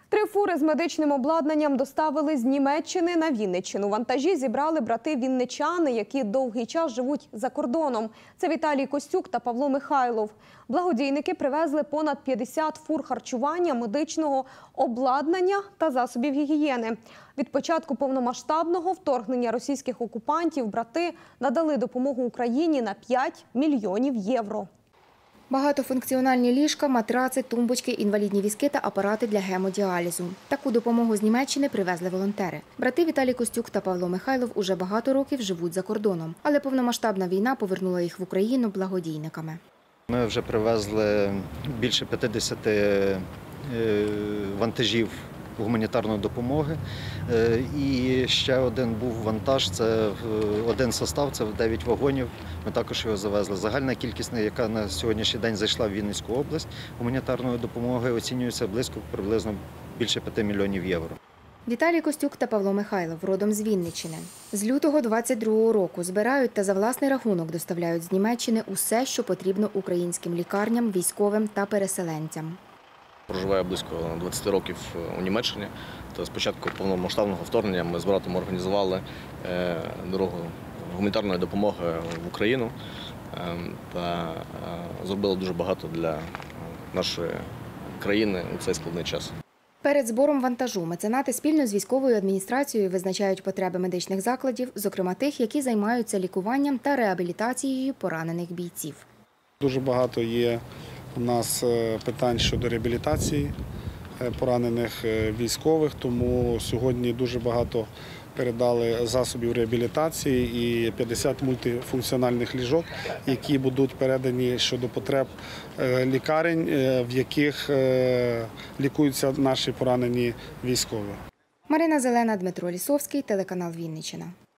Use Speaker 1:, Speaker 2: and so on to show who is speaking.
Speaker 1: 3 фури з медичним обладнанням доставили з Німеччини на Вінниччину. Вантажі зібрали брати-вінничани, які довгий час живуть за кордоном. Це Віталій Костюк та Павло Михайлов. Благодійники привезли понад 50 фур харчування, медичного обладнання та засобів гігієни. Від початку повномасштабного вторгнення російських окупантів брати надали допомогу Україні на 5 мільйонів євро.
Speaker 2: Багатофункціональні ліжка, матраци, тумбочки, інвалідні візки та апарати для гемодіалізу. Таку допомогу з Німеччини привезли волонтери. Брати Віталій Костюк та Павло Михайлов уже багато років живуть за кордоном. Але повномасштабна війна повернула їх в Україну благодійниками.
Speaker 3: Ми вже привезли більше 50 вантажів гуманітарної допомоги. І ще один був вантаж, це один состав, це 9 вагонів. Ми також його завезли. Загальна кількість, яка на сьогоднішній день зайшла в Вінницьку область гуманітарної допомоги, оцінюється приблизно більше 5 мільйонів євро.
Speaker 2: Віталій Костюк та Павло Михайлов родом з Вінниччини. З лютого 22-го року збирають та за власний рахунок доставляють з Німеччини усе, що потрібно українським лікарням, військовим та переселенцям.
Speaker 4: Проживаю близько 20 років у Німеччині. Та з початку повномасштабного вторгнення ми з братом організували дорогу гуманітарної допомоги в Україну та зробили дуже багато для нашої країни у цей складний час.
Speaker 2: Перед збором вантажу меценати спільно з військовою адміністрацією визначають потреби медичних закладів, зокрема тих, які займаються лікуванням та реабілітацією поранених бійців.
Speaker 5: Дуже багато є у нас питань щодо реабілітації поранених військових, тому сьогодні дуже багато передали засобів реабілітації і 50 мультифункціональних ліжок, які будуть передані щодо потреб лікарень, в яких лікуються наші поранені військові.
Speaker 2: Марина Зелена, Дмитро Лісовський, телеканал Вінниччина.